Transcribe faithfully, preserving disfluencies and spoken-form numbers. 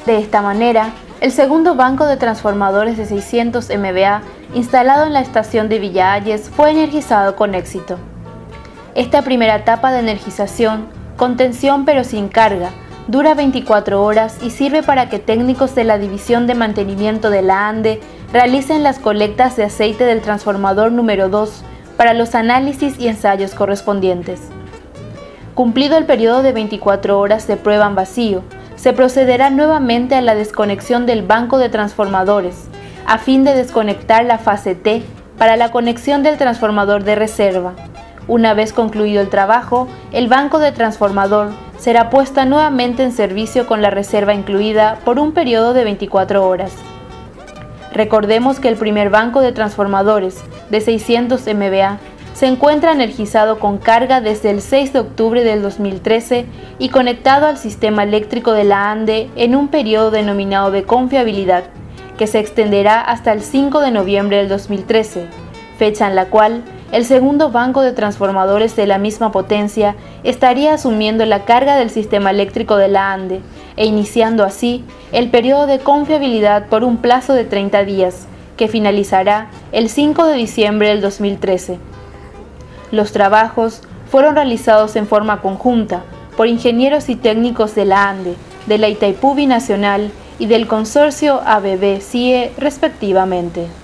De esta manera, el segundo banco de transformadores de seiscientos megavoltios instalado en la estación de Villa Hayes fue energizado con éxito. Esta primera etapa de energización, con tensión pero sin carga, dura veinticuatro horas y sirve para que técnicos de la División de Mantenimiento de la ANDE realicen las colectas de aceite del transformador número dos para los análisis y ensayos correspondientes. Cumplido el periodo de veinticuatro horas de prueba en vacío, se procederá nuevamente a la desconexión del banco de transformadores, a fin de desconectar la fase T para la conexión del transformador de reserva. Una vez concluido el trabajo, el banco de transformador será puesta nuevamente en servicio con la reserva incluida por un periodo de veinticuatro horas. Recordemos que el primer banco de transformadores de seiscientos megavoltios se encuentra energizado con carga desde el seis de octubre del dos mil trece y conectado al sistema eléctrico de la ANDE en un periodo denominado de confiabilidad, que se extenderá hasta el cinco de noviembre del dos mil trece, fecha en la cual el segundo banco de transformadores de la misma potencia estaría asumiendo la carga del sistema eléctrico de la ANDE e iniciando así el periodo de confiabilidad por un plazo de treinta días, que finalizará el cinco de diciembre del dos mil trece. Los trabajos fueron realizados en forma conjunta por ingenieros y técnicos de la ANDE, de la Itaipú Binacional y del consorcio A B B C I E respectivamente.